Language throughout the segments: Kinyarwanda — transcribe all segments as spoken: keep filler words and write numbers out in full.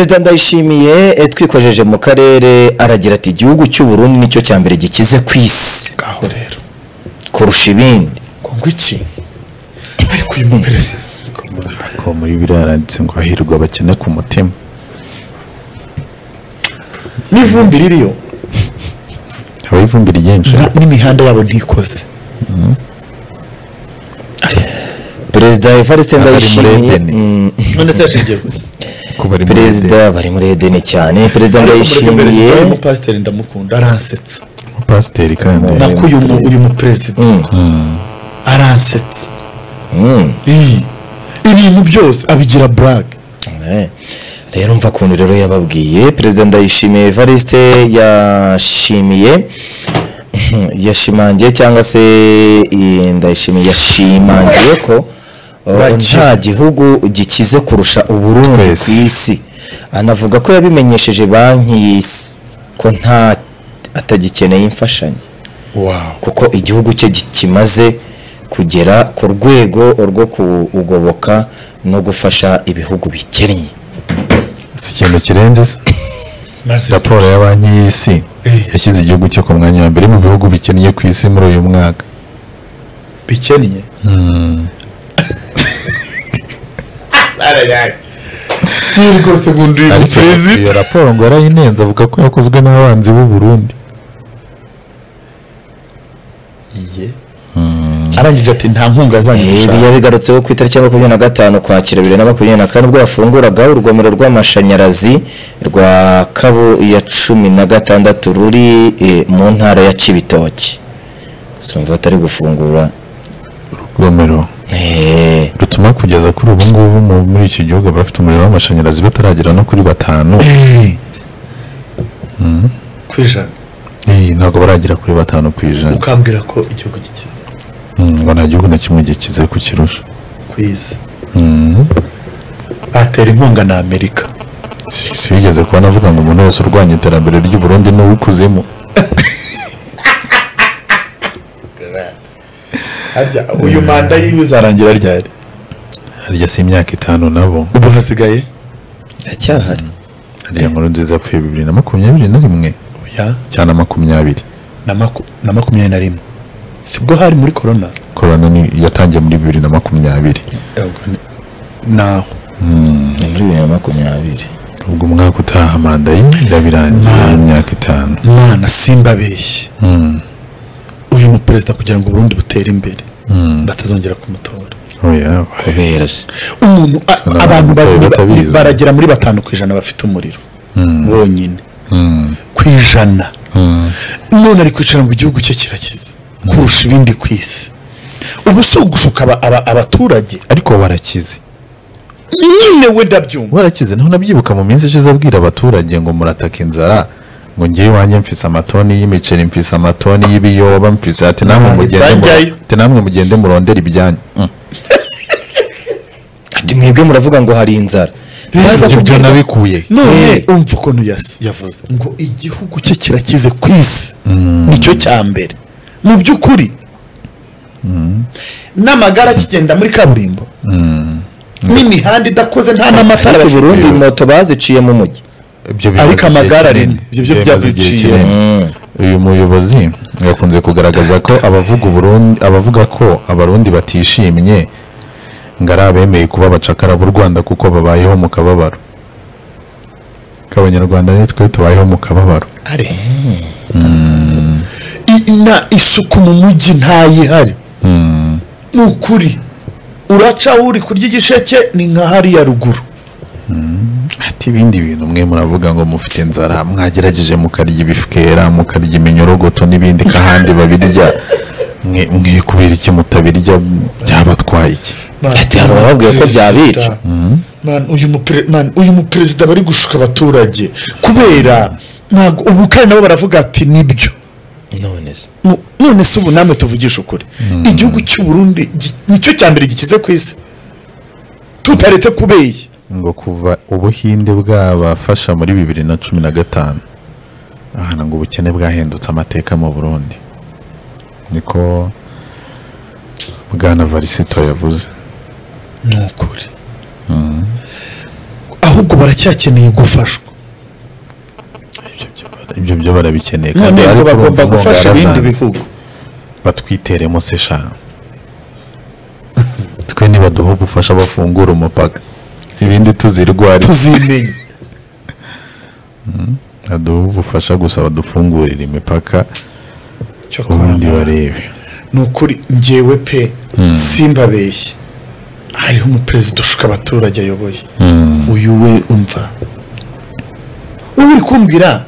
Perezida Ndayishimiye twikojeje mu karere aragira ati igihugu cy'u Burundi nicyo cyambere gikize kwisi gaho rero kurusha ibindi ngo iki ariko uyu muperezida ko muri biraranditse ngo ahirwa bakene ku mutima n'ivumbi ririyo haba ivumbi ryinshi n'imihanda yabo ntikoze Perezida Evariste Ndayishimiye none se yashingiye gute Perezida bari muri Edeni cyane Perezida Ndayishimiye umupasiteri ndamukunda aransetsa umupasiteri kandi nako uyu uyu muperezida aransetsa ibintu byose abigira brag rero mva kuntu rero yababwiye Perezida Ndayishimiye Evariste yashimiye yashimangiye cyangwa se Ndayishimiye yashimangiye ko nta gihugu gikize kurusha Uburundi ku isi anavuga ko yabimenyesheje banki y'isi ko nta atagikeneye imfashanyo kuko igihugu cye kimaze kugera ku rwego rwo kugoboka no gufasha ibihugu bikennye. Si ikintu kirenze se raporo ya banki y'isi yashyize igihugu cyo ku mwanya wa mbere mu bihugu bikennye ku isi muri uyu mwaka. Bikennye Tirgo segundi y'ukwezi. Iyo raporo ngo yarayinenze avuga ko yakozwe n'abanzi b'u Burundi. Iye. Arangije ati nta nkunga zanyisha. Ibi yabigarutseho ku itariki ya makumyabiri na gatanu kwakira bibiri na makumyabiri na kane ubwo yafunguraga urugomero rw'amashanyarazi rwa Kabu ya cumi na gatandatu ruri mu ntara ya Cibitoke. Sumva atari gufungura urugomero. Eh, rutuma kugeza kuri ubu ngubu muri iki gihugu bafite umuriro w'amashanyarazi bataragera no kuri batanu. Mhm. Kwijana. Eh, ntago baragira kuri batanu kwijana. Ukambwira ko igihugu gikize. Mhm, ngo nta gihugu na kimwe gikize ku kirusha. Kwiza. Mhm. Atera inkunga na Amerika. Si bigeze kubona avuga ngo umuntu wese urwanya iterambere ry'u Burundi no wikuzemo. Harya uyu manda yibizarangira ryari? Harya si imyaka itanu nabo. Ubu hasigaye acyahari. Harya nkuru nziza apfuye bibiri na makumyabiri na rimwe. Oya. Cyana makumyabiri. Na maku na makumyabiri na rimwe. Sibwo hari muri corona. Corona ni yatangiye muri bibiri na makumyabiri. Naho. Mm. Muri bibiri na makumyabiri. Ubwo umwaka utaha manda y'irabirangiye imyaka itanu. Mana simba beshye. Mm. Uyu mu president kugira ngo Burundi butere imbere. Mm. Batazongera kumutora. Oya, kubera se. Umuntu abantu baragira muri batanu kwijana bafite umuriro. Bonyine. Mm. Kwijana. Mm. None ari kwicara mu gihugu cye kirakiza. Kurusha ibindi kwisi. Ubu so gushuka abaturage ariko barakize. Nyine we ndabyumva. Barakize naho nabyibuka mu minsi ishize abwira abaturage ngo murataka inzara. Ngo ngiye wanye mfise amatoni y'imiceri mfise amatoni y'ibiyoba mfise ati namwe mugende ati namwe mugende murondera ibyanyu. Ati mwebwe muravuga ngo hari inzara. Baza kubyo nabikuye. None umva ko yavuze ngo igihugu cye kirakize kwisi. Nicyo cyambere. Mu byukuri. N'amagara kigenda muri kaburimbo. N'imihanda idakoze nta n'amatara. Burundi moto baziciye mu mujyi. Ariko amagara ari ibyo byo byabiciye. Uyu muyobozi yakunze kugaragaza ko abavuga Burundi abavuga ko abarundi batishimye ngara bemeye kuba bacakara b'u Rwanda kuko babayeho mu kababaro. Kabanyarwanda ni twe tubayeho mu kababaro. Are. Ina isuku mu mujyi ntayihari. Nukuri uraca uri kurya igisheke ni nka hari ya ruguru. Ati ibindi bintu mwe muravuga ngo mufite inzara mwagerageje mukarya ibifukera mukarya iminyorogoto n'ibindi kahandi babirya mwe mwe kubera iki mutabirya byabatwaye iki. Ati hano babwiye ko byabica. Man uyu mupre man uyu mu president bari gushuka abaturage kubera ntago ubu kandi nabo baravuga ati nibyo. None se. None se ubu namwe tuvugisha ukuri. Igihugu cy'u Burundi nicyo cyambere gikize kwisi. Tutaretse kubeye. Ngo kuva ubuhinde bwabafasha muri bibiri na cumi na gatanu ahana ngo ubukene bwahindutse amateka mu Burundi niko Bwana Varisito yavuze. Nukuri. Aho ahubwo baracyakeneye gufashwa. ibyo byo barabikeneye kandi ariko bagomba gufasha ibindi bihugu batwiteremo se sha twe niba duho gufasha bafungura umupaka ibindi tuzirwari tuzimenye aduho gufasha gusa badufungurira imipaka cyo ubundi barebe. nukuri njyewe pe simbabeshye hariho umuperezida ushuka abaturage ayoboye uyu we umva uri kumbwira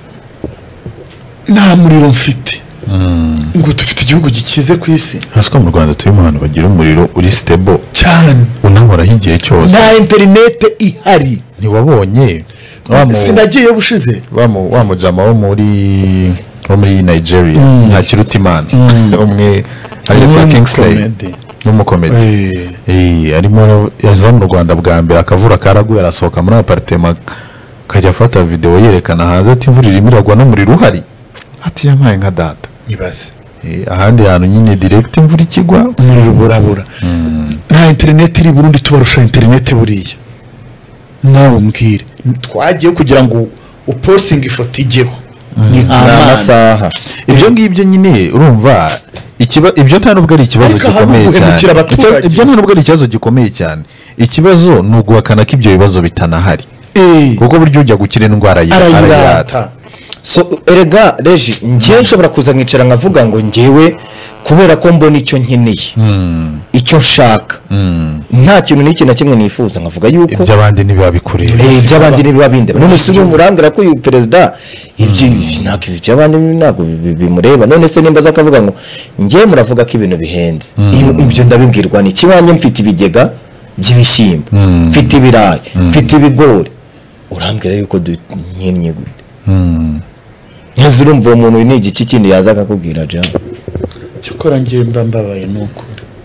nta muriro mfite ngo dufite igihugu gikize ku isi. hasi ko mu Rwanda turimo ahantu bagira umuriro uri stable cyane unahoraho igihe cyose nta interinete ihari. ntiwabonye sinagiye bushize wa mujama wo muri wo muri Nigeria nta kiruta imana umwe ari kwa Kingsley n'umukomedi eh arimo yaza mu Rwanda bwa mbere akavura karaguye arasohoka muri apartment kajya afata video yerekana hanze ati imvura irimo iragwa no muri ruhari ati yampaye nka data nibaze eh ahandi hantu nyine direct imvura ikigwa umuriro burabura nta internet iri Burundi tubarusha internet buriya nawe umbwire twagiye kugira ngo uposting ifoto ijyeho ni amasaha ibyo ngibyo nyine urumva ikiba ibyo nta nubwo ari ikibazo gikomeye cyane ibyo nta nubwo ari ikibazo gikomeye cyane ikibazo ni uguhakana ko ibyo bibazo bitanahari kuko buryo ujya gukira indwara yarayirata. so erega reji njye nshobora kuza nkicara nkavuga ngo njyewe kubera ko mbona icyo nkeneye icyo nshaka nta kintu n'iki na kimwe nifuza nkavuga yuko iby'abandi ntibibabikorera eh iby'abandi ntibibabinde none se uyu murambira ko uyu perezida ibyo ntabwo iby'abandi ntabwo bimureba none se nimba zakavuga ngo njye muravuga ko ibintu bihenze ibyo ndabibwirwa ni kibanye mfite ibigega by'ibishyimbo mfite ibirayi mfite ibigori urambwira yuko dunyennye gute nkaze urumva uwo muntu ni igiki kindi yaza akakubwira ja cyokora ngiye mba mbabaye nuko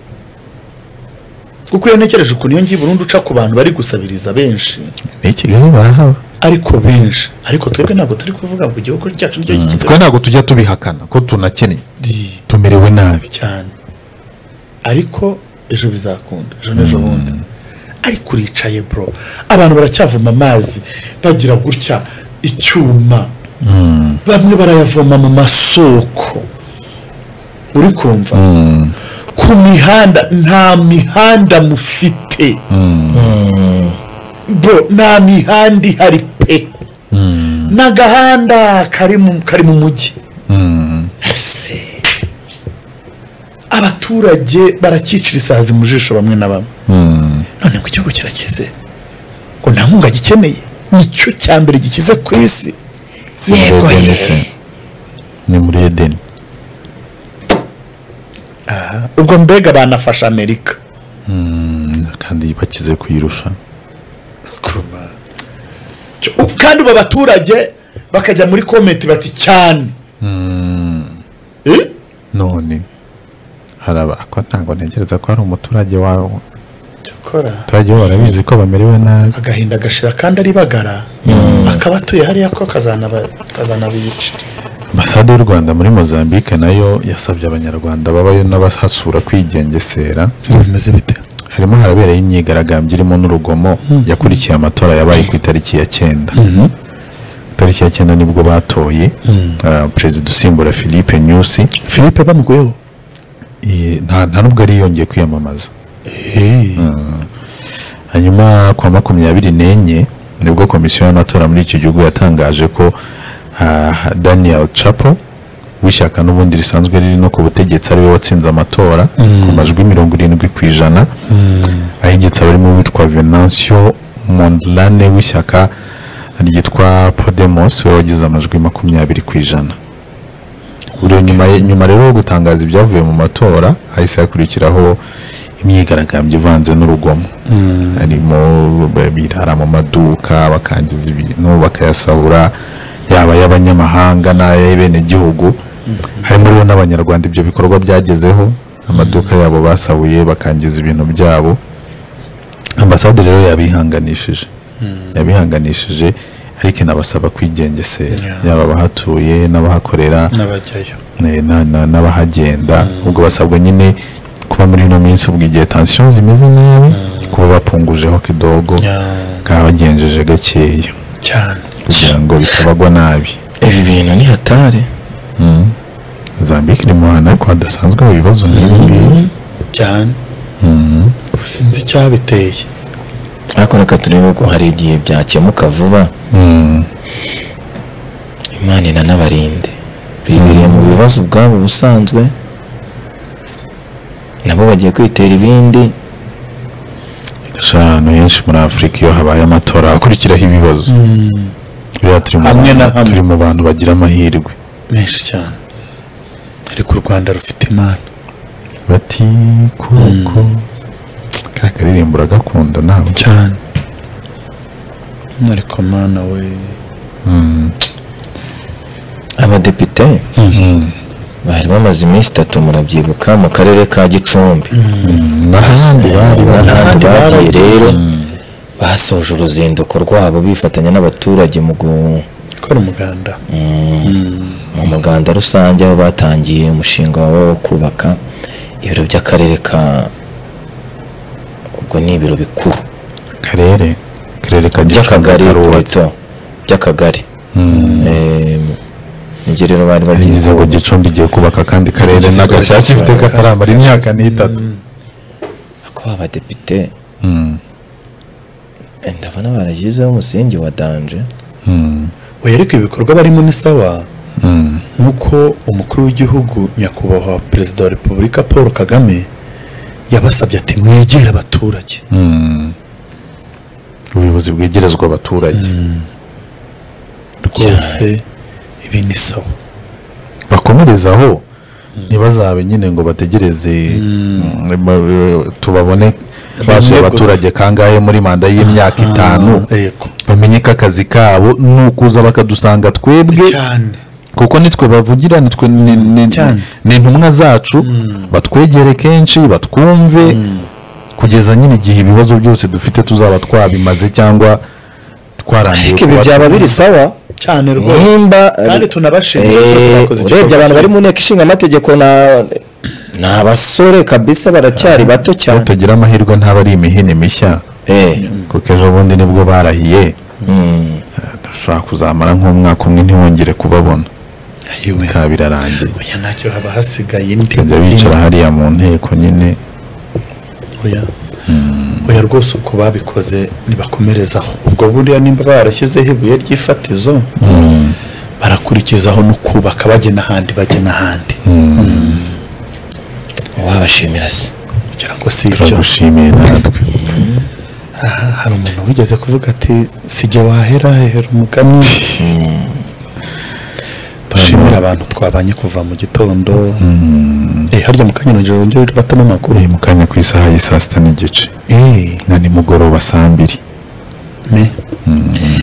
kuko iyo ntekereje ukuntu iyo ngiye Burundi uca ku bantu bari gusabiriza benshi n'ikigali barahaba ariko benshi ariko twebwe ntabwo turi kuvuga ngo igihugu cyacu nicyo gikize twe ntabwo tujya tubihakana ko tunakennye tumerewe nabi cyane ariko ejo bizakunda ejo n'ejo bundi ariko uricaye bro abantu baracyavoma amazi bagira gutya icyuma bamwe barayavoma mu masoko uri kumva ku mihanda nta mihanda mufite bro nta mihanda ihari pe n'agahanda kari mu kari mu mujyi ese abaturage barakicira isazi mu jisho bamwe na bamwe none ngo igihugu kirakize ngo nta nkunga gikeneye nicyo cya mbere gikize ku isi yego ni muri Eden aha ubwo mbega banafasha Amerika kandi bakize kuyirusha kandi ubu abaturage bakajya muri komenti bati cyane none haraba ko ntabwo ntekereza ko hari umuturage wawe cyakora turaje barabizi ko bamerewe nabi agahinda gashira kandi ari bagara akaba atuye hariya ko kazanaba kazanabiyica. Ambasade y'u Rwanda muri Mozambique nayo yasabye abanyarwanda babayo n'abahasura kwigengesera. Bimeze bite? Harimo harabereye imyigaragambyo irimo n'urugomo yakurikiye amatora yabaye ku itariki ya cyenda. Tariki ya cyenda nibwo batoye President usimbura Philippe Nyusi. Philippe bamugoyeho nta nta nubwo ari yongeye kwiyamamaza. Hanyuma kwa makumyabiri n'enye nibwo komisiyo y'amatora muri iki gihugu yatangaje ko Daniel Chapo w'ishyaka n'ubundi risanzwe riri no ku butegetsi ariwe watsinze amatora ku majwi mirongo irindwi ku ijana. Ahigitse abarimo witwa Venancio Mondlane w'ishyaka ryitwa Podemos we wagize amajwi makumyabiri ku ijana. Uri nyuma nyuma rero gutangaza ibyavuye mu matora hahise hakurikiraho imyigaragambyo ivanze n'urugomo. Harimo birara mu maduka bakangiza ibintu bakayasahura yaba y'abanyamahanga n'ay'ebene gihugu. Harimo rero n'abanyarwanda ibyo bikorwa byagezeho amaduka yabo basahuye bakangiza ibintu byabo. Ambasade rero yabihanganishije yabihanganishije ariko nabasaba kwigengesera yaba abahatuye n'abahakorera n'abajyayo n'abahagenda ubwo basabwa nyine kuba muri no minsi ubwo igihe tension zimeze nabi kuba bapungujeho kidogo kabagenjeje gakeya cyane kugira ngo bitabagwa nabi. Ibi bintu ni hatari. Mozambique iri mu hantu ariko hadasanzwe mu bibazo nk'ibi ngibi cyane. Sinzi icyabiteye ariko reka turebe ko hari igihe byakemuka vuba. Imana inanabarinde bibiriye mu bibazo ubwabo busanzwe nabo bagiye kwitera ibindi. Ahantu henshi muri Afurika iyo habaye amatora hakurikiraho ibibazo hamwe na hamwe turi mu bantu bagira amahirwe menshi cyane, ariko u Rwanda rufite Imana bati kuko kara karirimbo uragakunda nawe cyane, ariko Mana we. Abadepite bari bamaze iminsi itatu murabyibuka mu karere ka Gicumbi n'ahandi n'ahandi bagiye rero basoje uruzinduko rwabo bifatanya n'abaturage mu gukora umuganda mu muganda rusange aho batangiye umushinga wo kubaka ibiro by'akarere ka ubwo ni ibiro bikuru karere karere ka by'akagari by'akagari nibyo rero bari bagize ngo Gicumbi igiye kubaka kandi karere n'agashyashya ifite katarambara imyaka n'itatu. ako abadepite ndabona baragizeho umusingi wa danje. oya ariko ibikorwa barimo ni sawa nk'uko umukuru w'igihugu nyakubahwa perezida wa repubulika Paul Kagame yabasabye ati mwegere abaturage, ubuyobozi bwegerezwa abaturage rwose. Ibi ni sawa bakomerezaho ntibazabe nyine ngo bategereze tubabone basuye abaturage kangahe muri manda y'imyaka itanu bamenye ko akazi kabo nukuza bakadusanga twebwe kuko nitwe bavugira nitwe ni intumwa zacu batwegere kenshi batwumve kugeza nyine igihe ibibazo byose dufite tuzaba twabimaze cyangwa twarangiye. Ariko ibi byaba biri sawa cyane rwose nimba kandi tunabashimira urebye abantu bari mu nteko ishinga amategeko na n'abasore kabisa baracyari bato cyane. Tugira amahirwe ntaba ari imihini mishya kuko ejo bundi nibwo barahiye dushobora kuzamara nk'umwaka umwe ntiwongere kubabona bikaba birarangiye. oya ntacyo haba hasigaye indi bajya bicara hariya mu nteko nyine. oya oya rwose uko babikoze nibakomerezaho ubwo buriya nimba barashyizeho ibuye ry'ifatizo barakurikizaho no kubaka bajye n'ahandi bajye n'ahandi. wabashimira se kugira ngo si ibyo turagushimiye natwe. hari umuntu wigeze kuvuga ati sijye wahera hehera umugani. dushimira abantu twabanye kuva mu gitondo harya mu kanya nijoro wongere batamo amakuru mu kanya ku isaha y'i saa sita n'igice na nimugoroba saa mbiri.